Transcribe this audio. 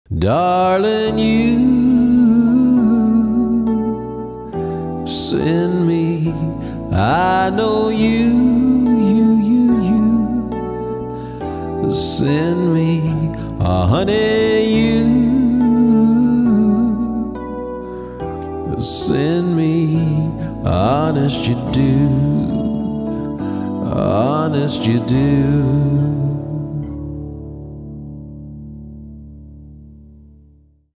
Darling, you send me, I know you send me, honey, you send me, honest you do, honest you do.